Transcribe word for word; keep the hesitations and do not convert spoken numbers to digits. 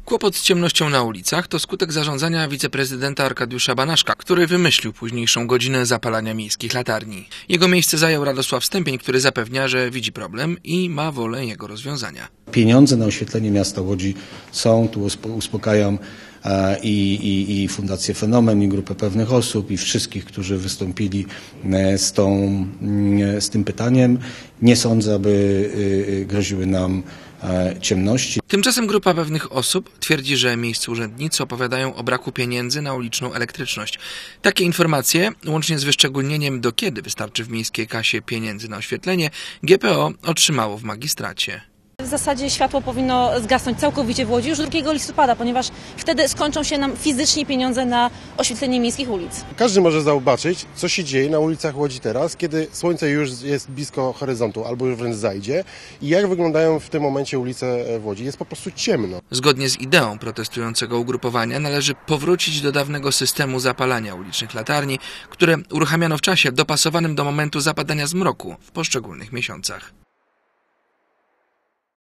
Kłopot z ciemnością na ulicach to skutek zarządzania wiceprezydenta Arkadiusza Banaszka, który wymyślił późniejszą godzinę zapalania miejskich latarni. Jego miejsce zajął Radosław Stępień, który zapewnia, że widzi problem i ma wolę jego rozwiązania. Pieniądze na oświetlenie miasta Łodzi są, tu uspokajam i, i, i Fundację Fenomen, i grupę pewnych osób, i wszystkich, którzy wystąpili z, tą, z tym pytaniem. Nie sądzę, aby groziły nam ciemności. Tymczasem grupa pewnych osób twierdzi, że miejscy urzędnicy opowiadają o braku pieniędzy na uliczną elektryczność. Takie informacje, łącznie z wyszczególnieniem, do kiedy wystarczy w miejskiej kasie pieniędzy na oświetlenie, G P O otrzymało w magistracie. W zasadzie światło powinno zgasnąć całkowicie w Łodzi już drugiego listopada, ponieważ wtedy skończą się nam fizycznie pieniądze na oświetlenie miejskich ulic. Każdy może zobaczyć, co się dzieje na ulicach Łodzi teraz, kiedy słońce już jest blisko horyzontu albo już wręcz zajdzie i jak wyglądają w tym momencie ulice w Łodzi. Jest po prostu ciemno. Zgodnie z ideą protestującego ugrupowania należy powrócić do dawnego systemu zapalania ulicznych latarni, które uruchamiano w czasie dopasowanym do momentu zapadania zmroku w poszczególnych miesiącach.